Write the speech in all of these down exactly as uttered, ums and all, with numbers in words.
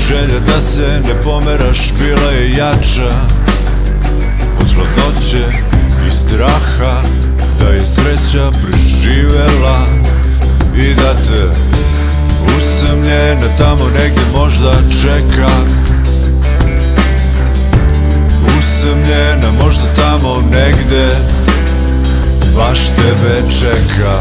Želja da se ne pomeraš bila je jača od hladnoće i straha, da je sreća preživela i da te usamljena tamo negde možda čeka. Usamljena možda tamo negde baš tebe čeka.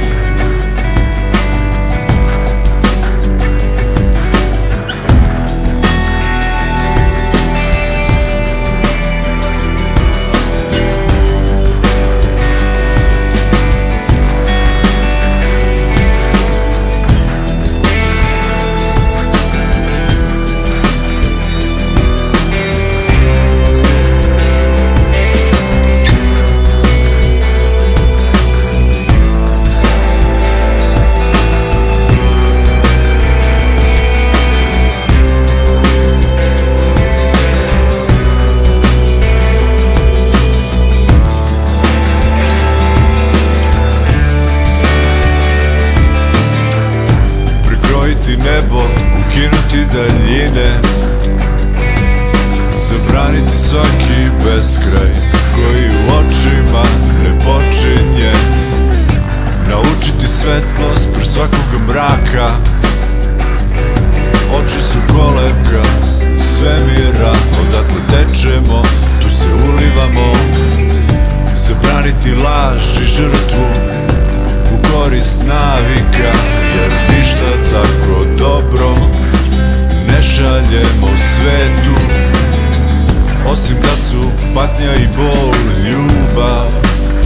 Nebo, ukinuti daljine, zabraniti svaki beskraj koji u očima ne počinje, naučiti svetlost pre svakog mraka. Oči su kolevka svemira, odatle tečemo, tu se ulivamo. Zabraniti laž i žrtvu u korist navika, jer ništa tako dobro ne šaljemo u svetu, osim da su patnja i bol ljubav,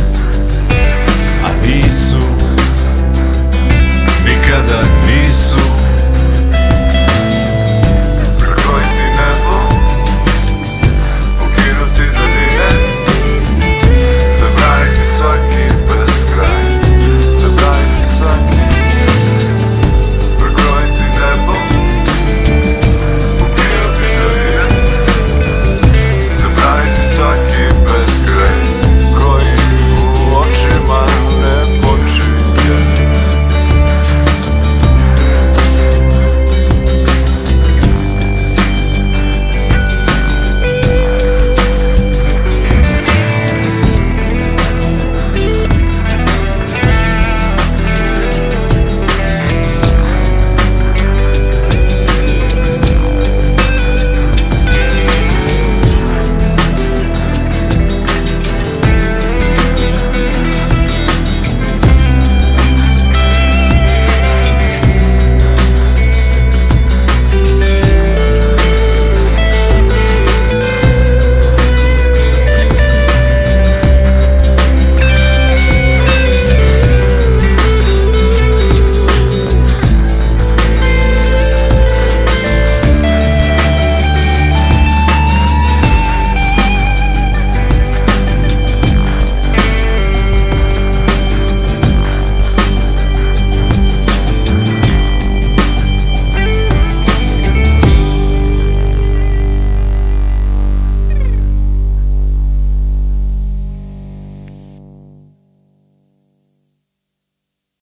a nisu, nikada nisu.